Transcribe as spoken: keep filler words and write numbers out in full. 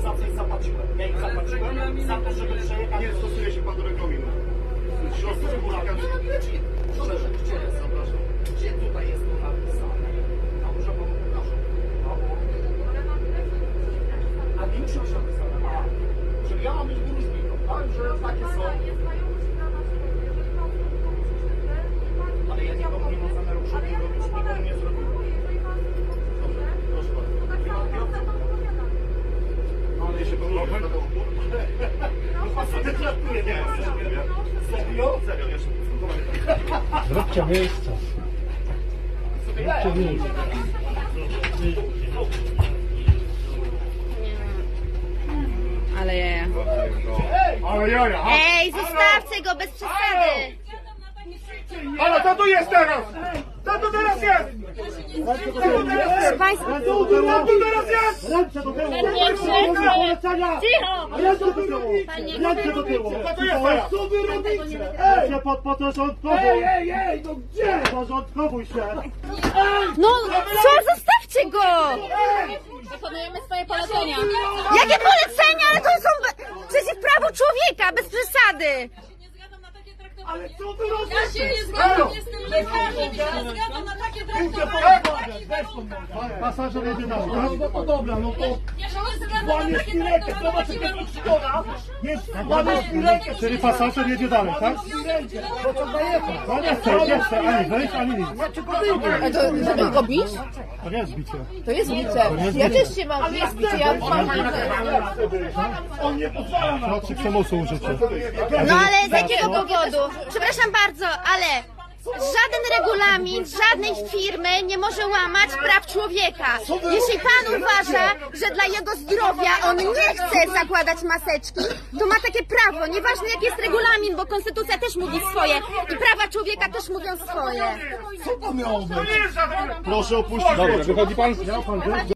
za coś zapłaciłem. Ja im zapłaciłem za to, żeby przejechać. Nie stosuje się pan do regulaminu. Środki regulamin. Szczerze, gdzie jest? Zapraszam. Gdzie tutaj jest to napisane? A może pan pokaże? A większość napisane. A, czyli ja mam być wyróżniką, tak? Że takie są. Ale ja nikomu nie mam zamiaru krzywdy robić, nikomu nie zrobiłem. Dobrze, proszę bardzo. Ale się pan robi. No pan sobie traktuje, nie? Serio? Serio, jeszcze. Zróbcie miejsce. Zróbcie miejsce. Ale jaja. Ale jaja. Ej, zostawcie go bez przesady. Ale co tu jest teraz? Co tu teraz jest? Proszę Państwa, Co tu teraz jest? Ręce do tyłu! nie krzyczcie! Polecenia! Cicho! Ręce do tyłu! Ręce do tyłu! Co tu jest teraz? Co wy robicie? Ej! Się pod, porządkowuj! Ej, ej, ej! No gdzie? Porządkowuj się! No co, zostawcie go! Wykonujemy swoje polecenia. Jakie polecenia? Ale to są be- przeciw prawu człowieka, bez przesady! Nie zgadzam na takie traktowanie. Ale co ty Ja robisz? się nie zgadzam, jestem lekarzem, ja się nie zgadzam na takie traktowanie. w takich warunkach. Pasażer jedzie dalej, tak? No to dobra, no to... Ja się nie zgadzam na Łamiesz takie mi rękę, traktowanie zobacz w takich jak warunkach. jest szkoda. Jest, łamiesz mi rękę. Czyli pasażer jedzie dalej, tak? No to dajemy. No nie chce, nie chce ani wejść, ani nic. A to, żeby go bić? To nie jest bicie. To jest bicie. Ja też się mam, jest bicie, ja mam On nie pozwala na Środki przemocy użycie. No ale z jakiego powodu? Przepraszam bardzo, ale żaden regulamin żadnej firmy nie może łamać praw człowieka. Jeśli pan uważa, że dla jego zdrowia on nie chce zakładać maseczki, to ma takie prawo. Nieważne jaki jest regulamin, bo konstytucja też mówi swoje i prawa człowieka też mówią swoje. Proszę opuścić. Dobrze, wychodzi pan?